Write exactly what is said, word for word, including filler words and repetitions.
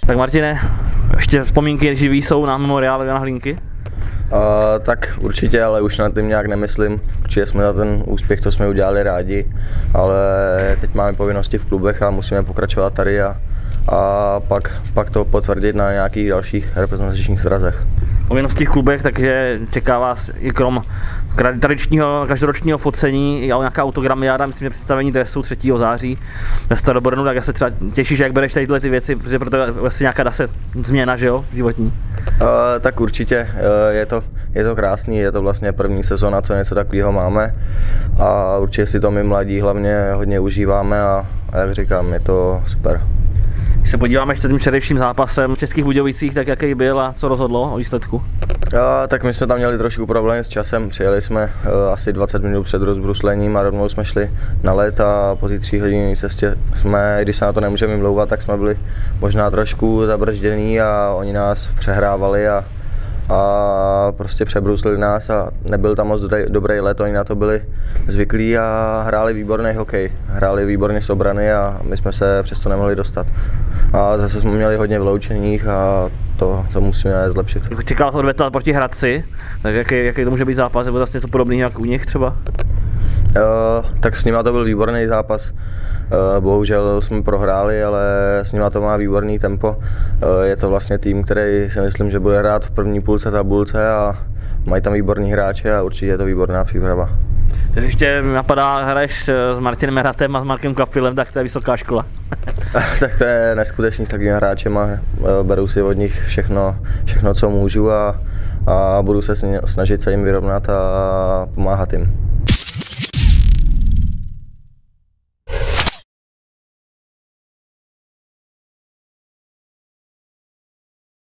Tak Martine, ještě vzpomínky živý jsou na memoriálu Jana Hlínky? Uh, tak určitě, ale už na tím nějak nemyslím. Určitě jsme za ten úspěch, co jsme udělali, rádi, ale teď máme povinnosti v klubech a musíme pokračovat tady a, a pak, pak to potvrdit na nějakých dalších reprezentačních srazech. Povinnosti v klubech, takže čeká vás i krom tradičního každoročního focení i nějaká autogramiáda, myslím, že představení dresu třetího září ve Starobornu, tak já se třeba těšíš, jak bereš tady tyhle ty věci, protože proto je vlastně nějaká zase změna, že jo, životní. Uh, tak určitě, uh, je to, je to krásný, je to vlastně první sezona, co něco takového máme a určitě si to my mladí hlavně hodně užíváme a, a jak říkám, je to super. Když se podíváme ještě tím především zápasem v Českých Budějovicích, tak jaký byl a co rozhodlo o výsledku? Ja, tak my jsme tam měli trošku problém s časem, přijeli jsme uh, asi dvacet minut před rozbruslením a rovnou jsme šli na let a po té tří hodinové cestě jsme, když se na to nemůžeme vymlouvat, tak jsme byli možná trošku zabrždění a oni nás přehrávali a, a prostě přebruslili nás a nebyl tam moc dobrý let, oni na to byli zvyklí a hráli výborný hokej, hráli výborně z obrany a my jsme se přesto nemohli dostat. A zase jsme měli hodně vyloučených a to, to musíme zlepšit. Čekal jsi odveta proti Hradci, tak jaký, jaký to může být zápas, nebo zase něco podobného jak u nich třeba? Uh, tak s nima to byl výborný zápas. Uh, bohužel jsme prohráli, ale s nima to má výborný tempo. Uh, je to vlastně tým, který si myslím, že bude hrát v první půlce tabulce a mají tam výborní hráče a určitě je to výborná příprava. Ještě mi napadá, hraješ s Martinem Meratem a s Markem Kapilem, tak to je vysoká škola. Tak to je neskutečný s takovými hráčem a beru si od nich všechno, všechno co můžu a, a budu se snažit se jim vyrovnat a pomáhat jim.